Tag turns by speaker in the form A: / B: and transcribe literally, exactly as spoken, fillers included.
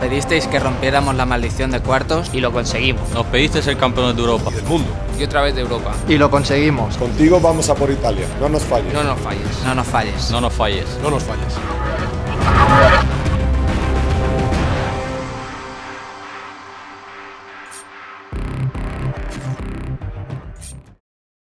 A: pedisteis que rompiéramos la maldición de cuartos
B: y lo conseguimos.
C: Nos pediste ser campeones de Europa.
D: Y del mundo.
E: Y otra vez de Europa.
F: Y lo conseguimos.
D: Contigo vamos a por Italia. No nos falles.
E: No nos falles.
A: no nos falles.
C: No nos falles.
D: No nos falles.